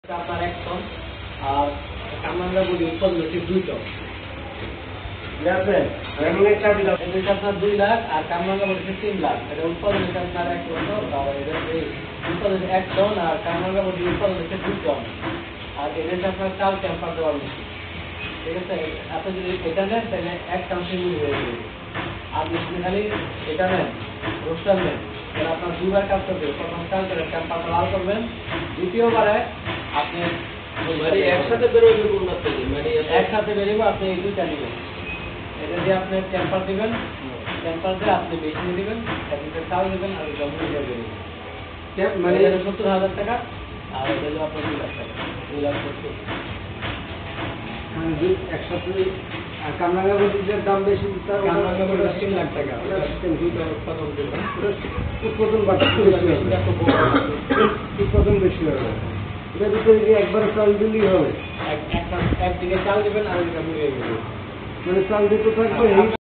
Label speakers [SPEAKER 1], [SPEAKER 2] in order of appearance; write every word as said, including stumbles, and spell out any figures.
[SPEAKER 1] আপনার এক টন আর কামরাঙ্গা বডি উৎপাদন হচ্ছে দুই টন। আপনার দুই লাখ আর কামরাঙ্গা বডি হচ্ছে তিন লাখ। এটা উৎপাদন হচ্ছে আপনার এক টন উৎপাদন এক টন আর কামরাঙ্গা বডি উৎপাদন হচ্ছে দুই টন। আর এটা আপনার চাল ক্যাম্পার দেওয়ার মেশিন। ঠিক আছে, আপনি যদি এটা নেন তাহলে এক কাউন্সিল হয়ে যাবে। আর যদি খালি এটা নেন রোস্টার নেন তাহলে আপনার দুইবার কাজ করবে। প্রথম কাজ করে ক্যাম্পার লাল করবেন, দ্বিতীয়বারে আপনি
[SPEAKER 2] একসাথে বেরোবে কোনটা থেকে মানে
[SPEAKER 1] একসাথে বেরোবে। আপনি এই দুইটা নেবেন, এটা দিয়ে আপনি ক্যাম্পার দিবেন, ক্যাম্পার দিয়ে আপনি মেশিনে দিবেন, একদিকে চাল দেবেন আর জমি দিয়ে বেরোবেন। মানে সত্তর হাজার টাকা আর এটা হলো আপনার দুই লাখ টাকা, দুই লাখ সত্তর।
[SPEAKER 3] একসাথে আর কামরাঙ্গা বডির দাম বেশি,
[SPEAKER 1] কামরাঙ্গা বডি তিন লাখ টাকা উৎপাদন দেবেন।
[SPEAKER 3] উৎপাদন উৎপাদন বেশি হবে। এটা ভিতরে গিয়ে একবার চাল দিলেই হবে,
[SPEAKER 1] একদিকে চাল দেবেন আর ওইদিকে মুড়িয়ে দেবেন।
[SPEAKER 3] মানে চাল দিতে থাকবে।